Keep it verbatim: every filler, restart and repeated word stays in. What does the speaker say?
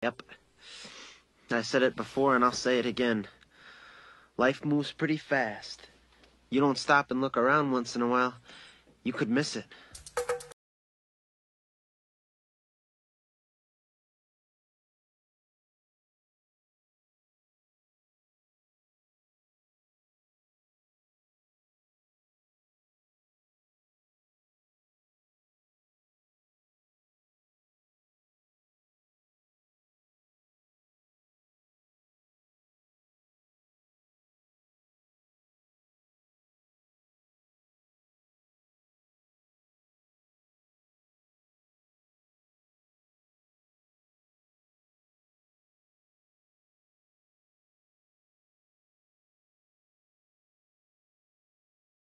Yep. I said it before and I'll say it again. Life moves pretty fast. You don't stop and look around once in a while, you could miss it.